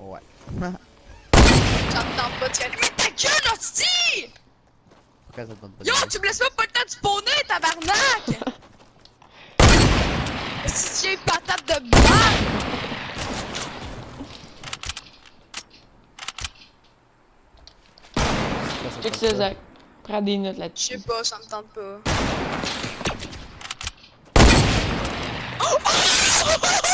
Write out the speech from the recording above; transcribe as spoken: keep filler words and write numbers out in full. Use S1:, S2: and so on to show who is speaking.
S1: Ouais.
S2: Ça me tente pas de gagner. Mais ta gueule, hostie!
S1: Pourquoi ça te tente pas de
S2: Yo,
S1: gagner?
S2: tu me laisses même pas le temps de spawner, tabarnak! Si j'ai patate de balle!
S3: Check ça, Zach. Prends des notes
S2: Je
S3: là-dessus.
S2: sais pas, ça me tente pas.